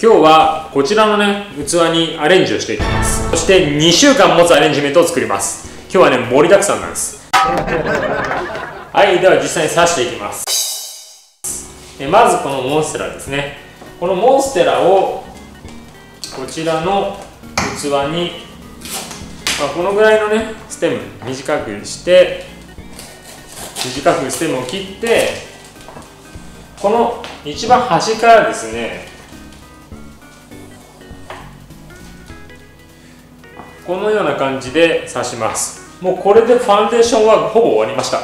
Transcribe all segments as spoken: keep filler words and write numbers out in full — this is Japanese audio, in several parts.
今日はこちらのね器にアレンジをしていきます。そしてにしゅうかん持つアレンジメントを作ります。今日はね盛りだくさんなんですはい、では実際に刺していきます。えまずこのモンステラですね。このモンステラをこちらの器に、まあ、このぐらいのねステム短くして短くステムを切って、この一番端からですねこのような感じで刺します。もうこれでファンデーションはほぼ終わりました。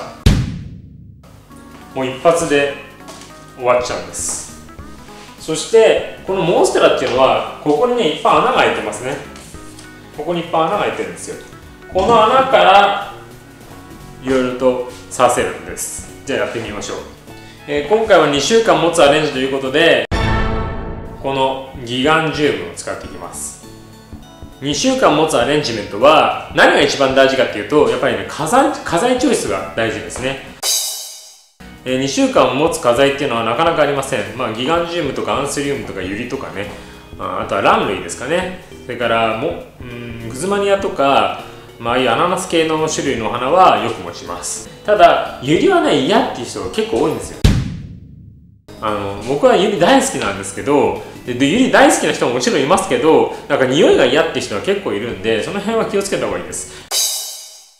もう一発で終わっちゃうんです。そしてこのモンステラっていうのはここにねいっぱい穴が開いてますね。ここにいっぱい穴が開いてるんですよ。この穴からいろいろと刺せるんです。じゃあやってみましょう。えー、今回はにしゅうかん持つアレンジということで、このギガンジウムを使っていきます。にしゅうかん持つアレンジメントは何が一番大事かっていうと、やっぱりね花材、花材チョイスが大事ですね。えー、にしゅうかん持つ花材っていうのはなかなかありません。まあ、ギガンジウムとかアンスリウムとかユリとかね、あとはラン類ですかね。それからもうんグズマニアとか、まあ、ああいうアナナス系の種類のお花はよく持ちます。ただユリはね嫌っていう人が結構多いんですよ。あの僕はユリ大好きなんですけど、でユリ大好きな人ももちろんいますけど、なんか匂いが嫌っていう人は結構いるんで、その辺は気をつけた方がいいです。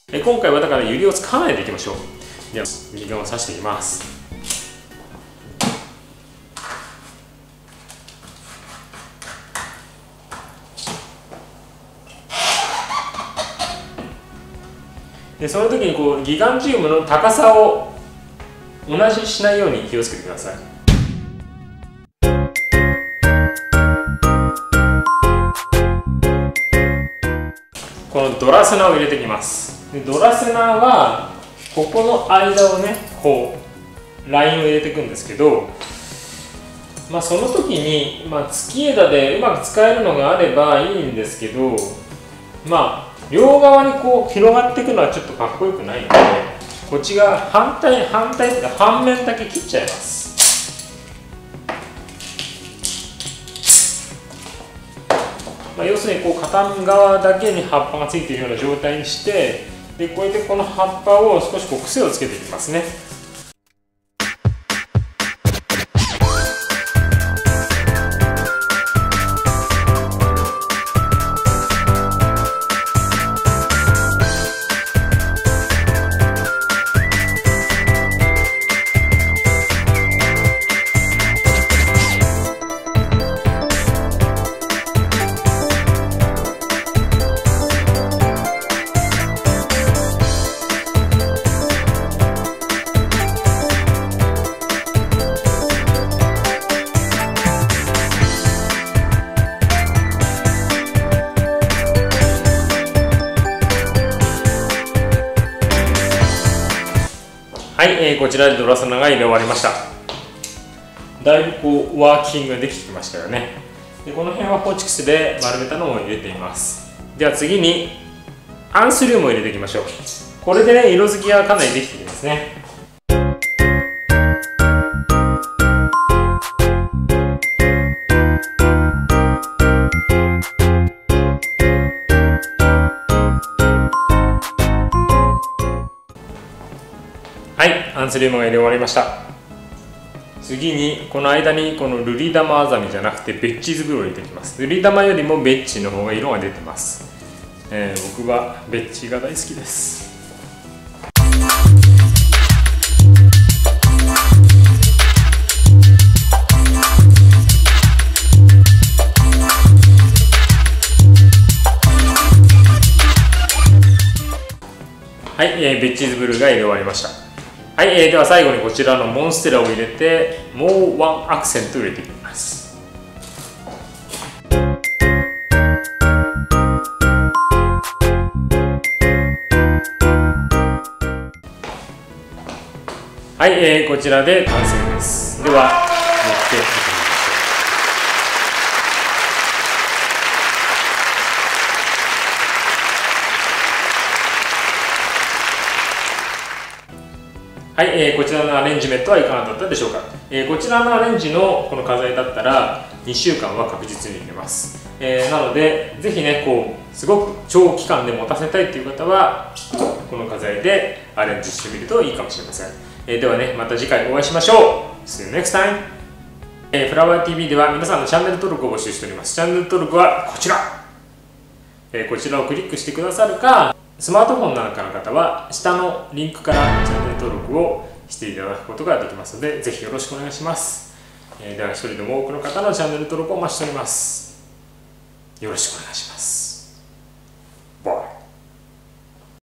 え今回はだからユリを使わないでいきましょう。ではギガンを刺していきます。でその時にこうギガンジウムの高さを同じにしないように気をつけてください。このドラセナを入れていきます。でドラセナはここの間をねこうラインを入れていくんですけど、まあ、その時に、まあ、月枝でうまく使えるのがあればいいんですけど、まあ両側にこう広がっていくのはちょっとかっこよくないので、こっちが反対反対って反面だけ切っちゃいます。まあ、要するにこう片側だけに葉っぱがついているような状態にして、でこうやってこの葉っぱを少しこう癖をつけていきますね。はい、えー、こちらでドラセナが入れ終わりました。だいぶこうワーキングができてきましたよね。でこの辺はホチキスで丸めたのを入れています。では次にアンスリウムを入れていきましょう。これでね色づきがかなりできてきますね。はい、アンスリウムが入れ終わりました。次にこの間にこのルリ玉アザミじゃなくてベッチーズブルーを入れていきます。ルリ玉よりもベッチの方が色が出てます。えー、僕はベッチが大好きです。はい、えー、ベッチーズブルーが入れ終わりました。はい、えー、では最後にこちらのモンステラを入れてもうワンアクセントを入れていきます。はい、えー、こちらで完成です。では持っていきましょう。はい、えー、こちらのアレンジメントはいかがだったでしょうか。えー、こちらのアレンジのこの花材だったらにしゅうかんは確実にいけます、えー、なのでぜひねこうすごく長期間で持たせたいという方はこの花材でアレンジしてみるといいかもしれません、えー、ではねまた次回お会いしましょう。 See you next time。えー、フラワー ティーブイ では皆さんのチャンネル登録を募集しております。チャンネル登録はこちら、えー、こちらをクリックしてくださるか、スマートフォンなんかの方は下のリンクからチャンネル登録をしていただくことができますので、ぜひよろしくお願いします。えー、では一人でも多くの方のチャンネル登録をお待ちしております。よろしくお願いします。